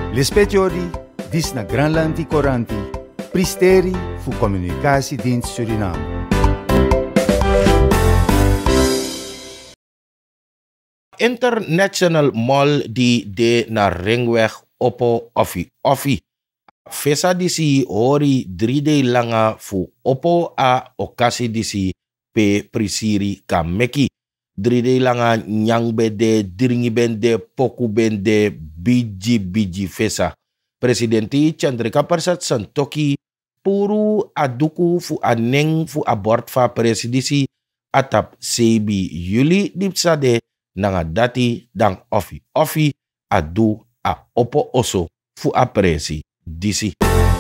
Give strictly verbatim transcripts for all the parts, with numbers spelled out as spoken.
L'espetiori, dis na Granlandi Coranti, pristeri fu Communicatiedienst Suriname. International Mall di de na ringweg Oppo Offi Offi. Fesa disi ori dride langa fu Oppo a okasi disi pe prisiri kameki. Dride langa nyang bede, dringi bende, poku bende, biji biji fesa. Presidenti Chandrika Persat Santoki puru aduku fu aneng fu abort fa presidisi atap sebi Yuli dipsade nanga dati dang Offi Offi adu a Oppo oso fu a presi disi.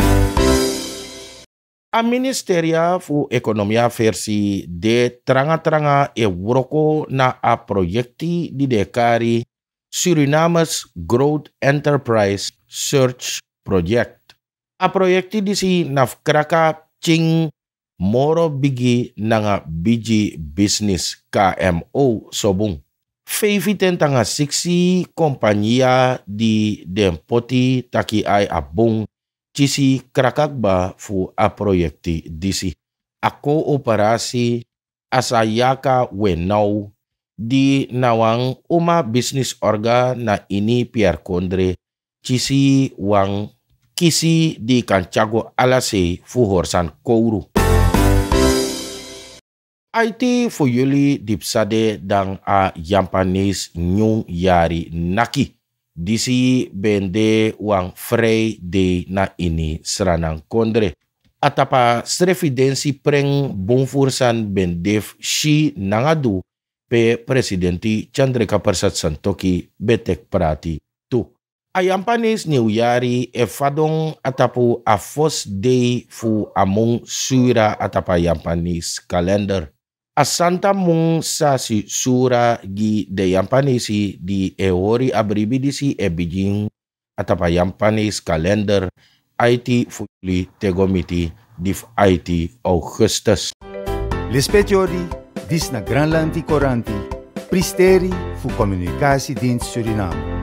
A ministeria fu ekonomia versi de tranga-tranga e wroko na a projekti di dekari Suriname's Growth Enterprise Search Project. A projekti disi nafkraka ching moro bigi nanga biji business K M O sobung. Feiviten tanga siksi kompanya di dempoti taki ay abong chisi krakagba fu a projekti disi. Ako operasi asayaka wenaw di nawang uma business orga na ini Pierre Kondre chisi wang kisi di Kanchago alase fu horsan kouru. I T fu Yuli dipsade dang a Japanese nyung yari naki. Disi bende wang frey de na ini seranang kondre. Atapa srefidensi preng bungfursan bendef shi nangadu pe presidenti Chandrika Persat Santoki betek prati tu. A Japanese new yari e fadong atapu a first day fu among sura atapa Japanese calendar. Asanta mung sa si sura gi de Japanese di eori abribidisi e bijing atapa Japanese calendar I T fuli tegomiti dif I T Augustus. L'espetiori, dis na Granlandi Coranti, pristeri fu Communicatiedienst Suriname.